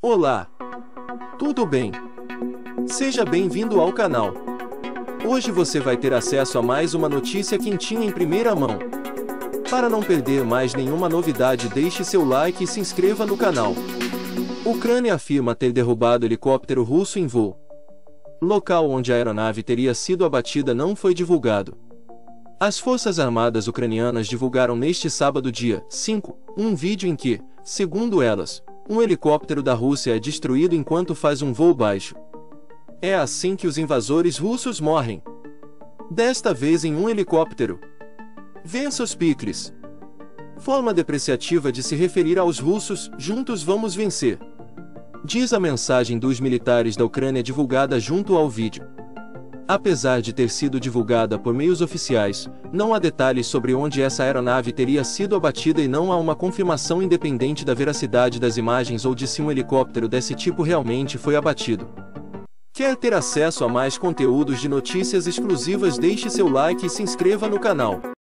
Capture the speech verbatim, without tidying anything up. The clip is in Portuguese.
Olá! Tudo bem? Seja bem-vindo ao canal. Hoje você vai ter acesso a mais uma notícia quentinha em primeira mão. Para não perder mais nenhuma novidade, deixe seu like e se inscreva no canal. Ucrânia afirma ter derrubado helicóptero russo em voo. Local onde a aeronave teria sido abatida não foi divulgado. As Forças Armadas ucranianas divulgaram neste sábado, dia cinco, um vídeo em que, segundo elas, um helicóptero da Rússia é destruído enquanto faz um voo baixo. É assim que os invasores russos morrem. Desta vez em um helicóptero. Vença Picres. Forma depreciativa de se referir aos russos, juntos vamos vencer. Diz a mensagem dos militares da Ucrânia divulgada junto ao vídeo. Apesar de ter sido divulgada por meios oficiais, não há detalhes sobre onde essa aeronave teria sido abatida e não há uma confirmação independente da veracidade das imagens ou de se um helicóptero desse tipo realmente foi abatido. Quer ter acesso a mais conteúdos de notícias exclusivas? Deixe seu like e se inscreva no canal.